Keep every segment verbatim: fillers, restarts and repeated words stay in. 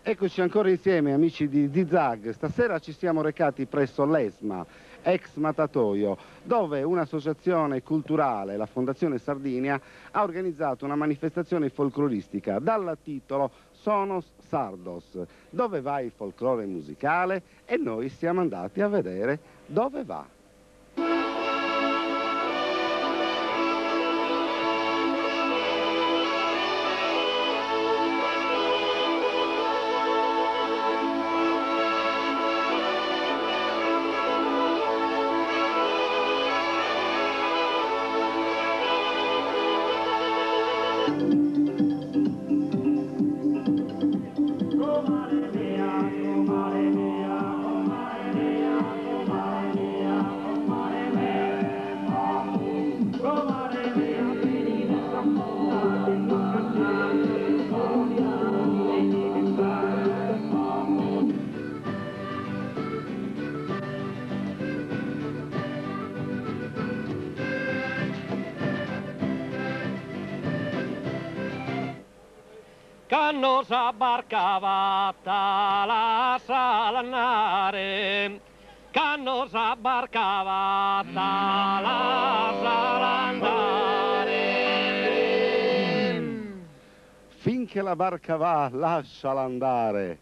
Eccoci ancora insieme, amici di Zig-Zag. Stasera ci siamo recati presso l'ESMA, ex Matatoio, dove un'associazione culturale, la Fondazione Sardinia, ha organizzato una manifestazione folcloristica dal titolo Sonos Sardos. Dove va il folklore musicale? E noi siamo andati a vedere dove va. Canno s'abbarcava la salanare, canno s'abbarcava la salandare. Finché la barca va, lasciala andare.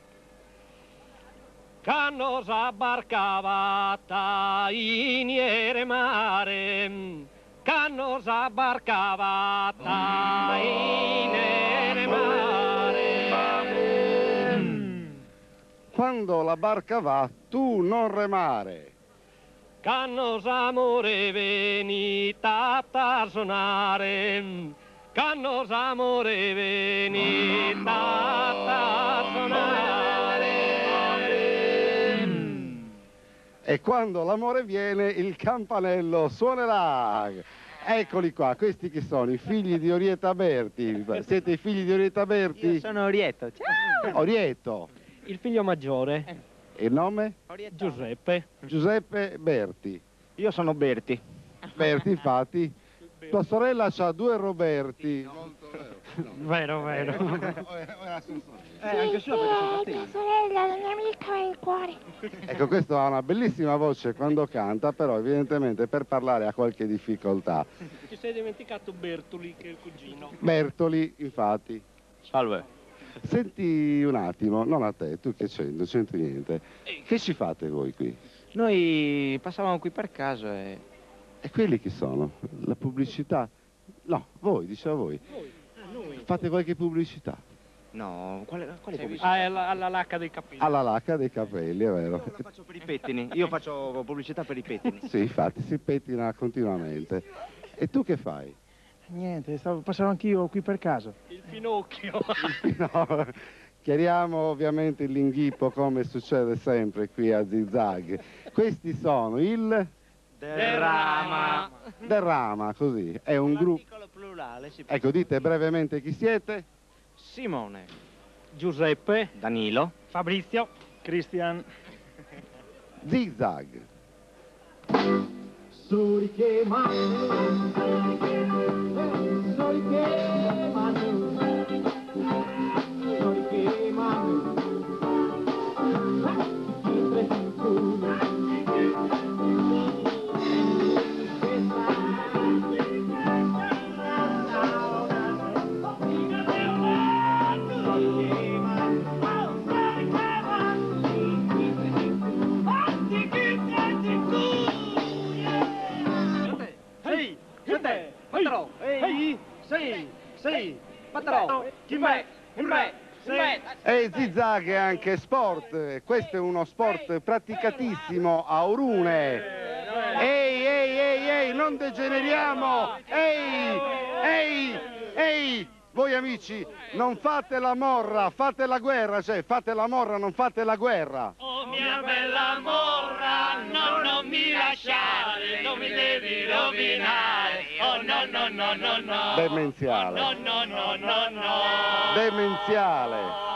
Canno s'abbarcava in mare, canno s'abbarcava in mare. Quando la barca va, tu non remare. Canno s'amore venita a suonare, canno s'amore venita a suonare. E quando l'amore viene, il campanello suonerà. Eccoli qua, questi chi sono? I figli di Orietta Berti. Siete i figli di Orietta Berti? Io sono Orieto. Ciao! Orietto. Il figlio maggiore, E il nome? Giuseppe. Giuseppe Berti. Io sono Berti. Berti, infatti. Tua sorella ha due Roberti. Vero, vero. Eh, anche sua perché sono mia sorella, la mia amica e il cuore. Ecco, questo ha una bellissima voce quando canta, però evidentemente per parlare ha qualche difficoltà. Ti sei dimenticato Bertoli, che è il cugino. Bertoli, infatti. Salve. Senti un attimo, non a te, tu che c'entri, non c'entri niente. Che ci fate voi qui? Noi passavamo qui per caso e... E quelli chi sono? La pubblicità? No, voi, diceva voi. Fate qualche pubblicità? No, quale, quale pubblicità? Ah, è alla, alla lacca dei capelli. Alla lacca dei capelli, è vero. Io la faccio per i pettini. Io faccio pubblicità per i pettini. Sì, infatti, si pettina continuamente. E tu che fai? Niente, stavo, passavo anch'io qui per caso. Il finocchio. No, chiariamo ovviamente l'inghippo come succede sempre qui a Zig-Zag. Questi sono il... Derrama. Derrama, così. È un gruppo... L'articolo plurale si può... Ecco, dite brevemente chi siete. Simone. Giuseppe. Danilo. Fabrizio. Cristian. Zig-Zag. Soli che mano, soli che mano, soli che mano, mentre si cura, Quattro, ehi, sei, sei, quattro, in me, in me, in me. E Zig-Zag è anche sport. Questo è uno sport praticatissimo a Orune. Ehi, ehi, ehi, ehi, non degeneriamo. Ehi, ehi, ehi. Voi amici, non fate la morra, fate la guerra, cioè fate la morra, non fate la guerra. Oh mia bella morra, no, non mi lasciare, non mi devi rovinare. Oh no, no, no, no, no. Demenziale. No, no, no, no, no. Demenziale.